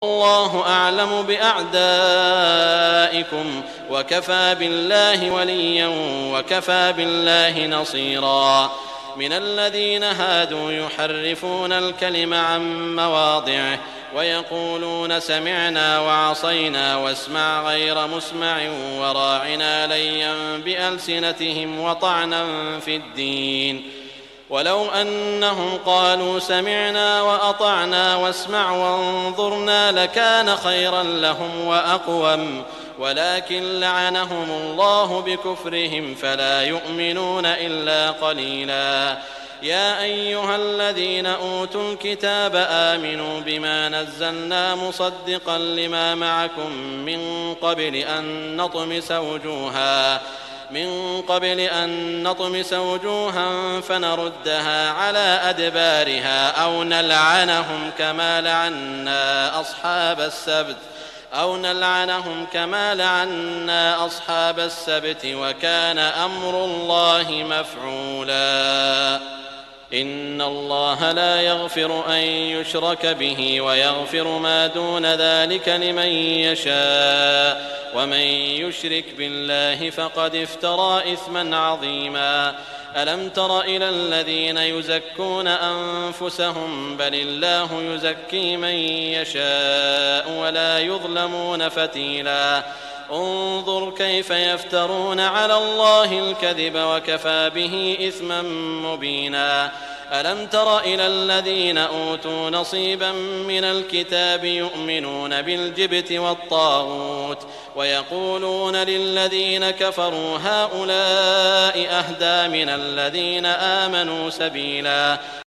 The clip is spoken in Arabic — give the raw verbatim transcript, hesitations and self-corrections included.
الله أعلم بأعدائكم وكفى بالله وليا وكفى بالله نصيرا. من الذين هادوا يحرفون الكلم عن مواضعه ويقولون سمعنا وعصينا واسمع غير مسمع وراعنا ليا بألسنتهم وطعنا في الدين. ولو أنهم قالوا سمعنا وأطعنا واسمع وانظرنا لكان خيرا لهم وأقوم، ولكن لعنهم الله بكفرهم فلا يؤمنون إلا قليلا. يا أيها الذين أوتوا الكتاب آمنوا بما نزلنا مصدقا لما معكم من قبل أن نطمس وجوها من قبل أن نطمس وجوها فنردها على أدبارها أو نلعنهم كما لعنا أصحاب السبت أو نلعنهم كما لعنا أصحاب السبت وكان أمر الله مفعولا. إن الله لا يغفر أن يشرك به ويغفر ما دون ذلك لمن يشاء، ومن يشرك بالله فقد افترى إثما عظيما. ألم تر إلى الذين يزكون أنفسهم بل الله يزكي من يشاء ولا يظلمون فتيلا. انظر كيف يفترون على الله الكذب وكفى به إثما مبينا. ألم تر إلى الذين أوتوا نصيبا من الكتاب يؤمنون بالجبت والطاغوت ويقولون للذين كفروا هؤلاء أهدى من الذين آمنوا سبيلا.